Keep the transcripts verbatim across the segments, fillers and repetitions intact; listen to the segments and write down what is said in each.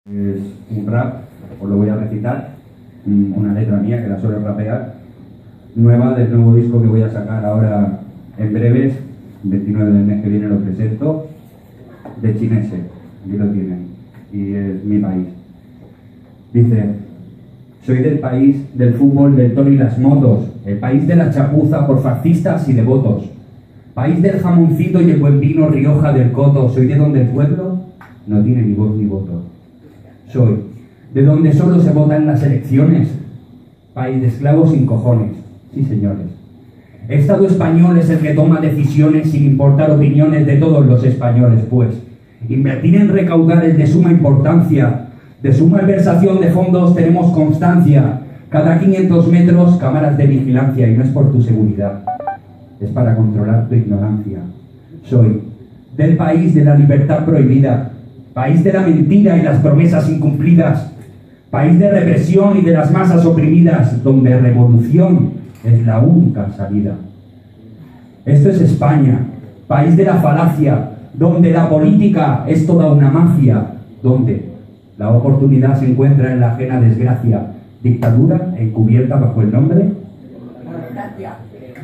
Es un rap, os lo voy a recitar, una letra mía que la suelo rapear, nueva del nuevo disco que voy a sacar ahora en breves, veintinueve del mes que viene lo presento, de Chinese, aquí lo tienen, y es mi país. Dice: soy del país del fútbol, del toro y las motos, el país de la chapuza por fascistas y devotos, país del jamoncito y el buen vino Rioja del Coto, soy de donde el pueblo no tiene ni voz ni voto. Soy de donde solo se vota en las elecciones, país de esclavos sin cojones, sí señores. Estado español es el que toma decisiones sin importar opiniones de todos los españoles, pues invertir en recaudar es de suma importancia, de su malversación de fondos tenemos constancia, cada quinientos metros cámaras de vigilancia, y no es por tu seguridad, es para controlar tu ignorancia. Soy del país de la libertad prohibida, país de la mentira y las promesas incumplidas, país de represión y de las masas oprimidas, donde revolución es la única salida. Esto es España, país de la falacia, donde la política es toda una mafia, donde la oportunidad se encuentra en la ajena desgracia, dictadura encubierta bajo el nombre democracia.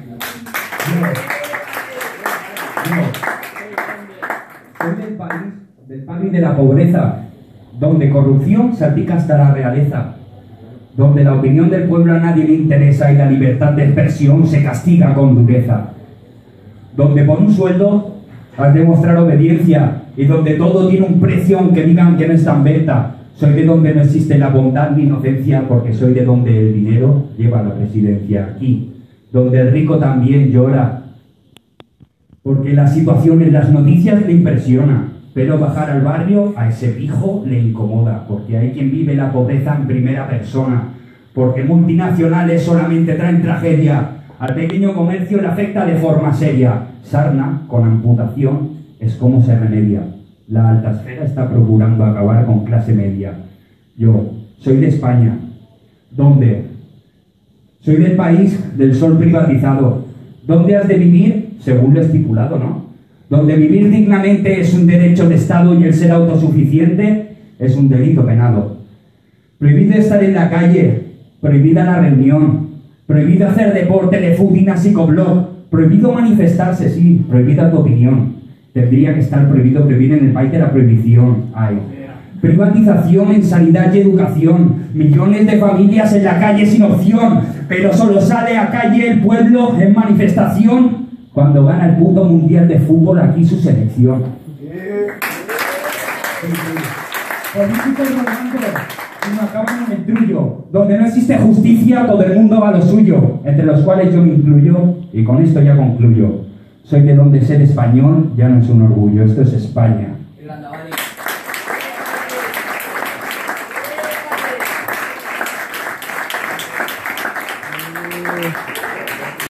Soy del país del pan y de la pobreza, donde corrupción salpica hasta la realeza, donde la opinión del pueblo a nadie le interesa y la libertad de expresión se castiga con dureza, donde por un sueldo has de mostrar obediencia y donde todo tiene un precio aunque digan que no está en venta. Soy de donde no existe la bondad ni inocencia, porque soy de donde el dinero lleva la presidencia. Aquí, donde el rico también llora, porque la situación en las noticias le impresiona, pero bajar al barrio a ese pijo le incomoda, porque hay quien vive la pobreza en primera persona, porque multinacionales solamente traen tragedia, al pequeño comercio le afecta de forma seria. Sarna, con amputación, es como se remedia. La alta esfera está procurando acabar con clase media. Yo soy de España, donde soy del país del sol privatizado, donde has de vivir según lo estipulado, ¿no? Donde vivir dignamente es un derecho de Estado y el ser autosuficiente es un delito penado. Prohibido estar en la calle, prohibida la reunión, prohibido hacer deporte de footing a psicoblog, prohibido manifestarse, sí, prohibida tu opinión. Tendría que estar prohibido prohibir en el país de la prohibición. Ay. Privatización en sanidad y educación, millones de familias en la calle sin opción, pero solo sale a calle el pueblo en manifestación cuando gana el puto mundial de fútbol aquí su selección. Políticos robando y no acaban en el trullo, donde no existe justicia, todo el mundo va a lo suyo, entre los cuales yo me incluyo, y con esto ya concluyo. Soy de donde ser español ya no es un orgullo, esto es España.